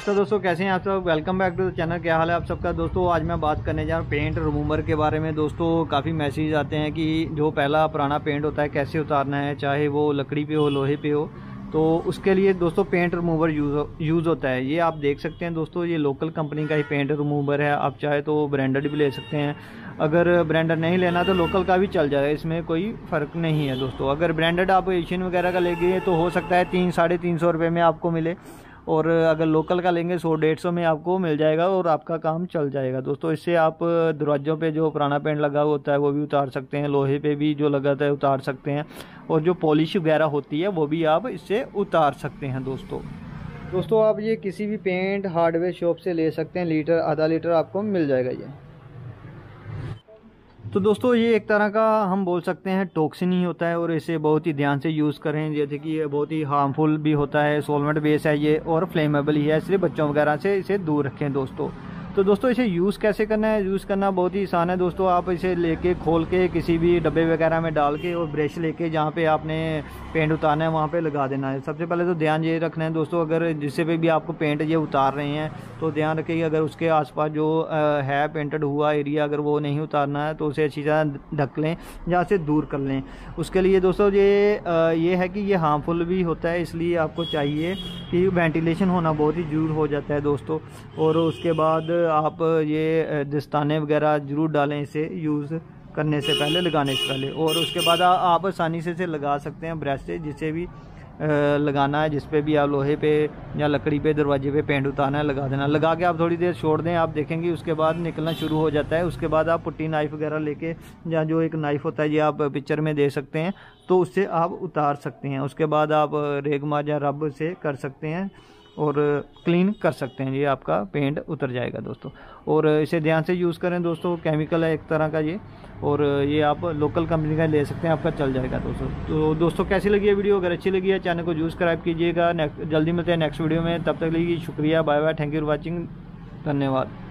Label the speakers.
Speaker 1: नमस्कार दोस्तों, कैसे हैं आप सब। Welcome back to the channel. क्या हाल है आप सबका। दोस्तों आज मैं बात करने जा रहा हूँ पेंट रिमूवर के बारे में। दोस्तों काफ़ी मैसेज आते हैं कि जो पहला पुराना पेंट होता है कैसे उतारना है, चाहे वो लकड़ी पे हो लोहे पे हो। तो उसके लिए दोस्तों पेंट रिमूवर यूज़ होता है। ये आप देख सकते हैं दोस्तों, ये लोकल कंपनी का ही पेंट रिमूवर है। आप चाहे तो ब्रांडेड भी ले सकते हैं। अगर ब्रांडेड नहीं लेना तो लोकल का भी चल जाएगा, इसमें कोई फ़र्क नहीं है दोस्तों। अगर ब्रांडेड आप एशियन वगैरह का लेंगे तो हो सकता है 300-350 रुपये में आपको मिले, और अगर लोकल का लेंगे 100-150 में आपको मिल जाएगा और आपका काम चल जाएगा दोस्तों। इससे आप दरवाज़ों पे जो पुराना पेंट लगा होता है वो भी उतार सकते हैं, लोहे पे भी जो लगा था है उतार सकते हैं, और जो पॉलिश वगैरह होती है वो भी आप इससे उतार सकते हैं दोस्तों आप ये किसी भी पेंट हार्डवेयर शॉप से ले सकते हैं। लीटर आधा लीटर आपको मिल जाएगा ये। तो दोस्तों ये एक तरह का हम बोल सकते हैं टॉक्सिन ही होता है, और इसे बहुत ही ध्यान से यूज़ करें। जैसे कि ये बहुत ही हार्मफुल भी होता है, सॉल्वेंट बेस है ये, और फ्लेमेबल ही है, इसलिए बच्चों वगैरह से इसे दूर रखें दोस्तों। तो दोस्तों इसे यूज़ कैसे करना है, यूज़ करना बहुत ही आसान है दोस्तों। आप इसे लेके खोल के किसी भी डब्बे वगैरह में डाल के, और ब्रश लेके जहाँ पे आपने पेंट उतारना है वहाँ पे लगा देना है। सबसे पहले तो ध्यान ये रखना है दोस्तों, अगर जिससे पे भी आपको पेंट ये उतार रहे हैं तो ध्यान रखिए अगर उसके आसपास जो है पेंटेड हुआ एरिया, अगर वो नहीं उतारना है तो उसे अच्छी तरह ढक लें, जहाँ से दूर कर लें। उसके लिए दोस्तों ये है कि ये हार्मफुल भी होता है, इसलिए आपको चाहिए कि वेंटिलेशन होना बहुत ही ज़रूर हो जाता है दोस्तों। और उसके बाद आप ये दस्ताने वगैरह ज़रूर डालें इसे यूज़ करने से पहले, लगाने से पहले। और उसके बाद आप आसानी से इसे लगा सकते हैं ब्रश से, जिसे भी लगाना है, जिस पे भी आप लोहे पे या लकड़ी पे दरवाजे पे पेंट उतारना है लगा देना। लगा के आप थोड़ी देर छोड़ दें, आप देखेंगे उसके बाद निकलना शुरू हो जाता है। उसके बाद आप पुट्टी नाइफ़ वगैरह लेके, या जो एक नाइफ़ होता है ये आप पिक्चर में दे सकते हैं, तो उससे आप उतार सकते हैं। उसके बाद आप रेगमार या रब से कर सकते हैं और क्लीन कर सकते हैं, ये आपका पेंट उतर जाएगा दोस्तों। और इसे ध्यान से यूज़ करें दोस्तों, केमिकल है एक तरह का ये, और ये आप लोकल कंपनी का ले सकते हैं, आपका चल जाएगा दोस्तों। तो दोस्तों कैसी लगी है वीडियो, अगर अच्छी लगी है चैनल को सब्सक्राइब कीजिएगा। जल्दी मिलते हैं नेक्स्ट वीडियो में, तब तक के लिए शुक्रिया, bye bye, thank you for watching, धन्यवाद।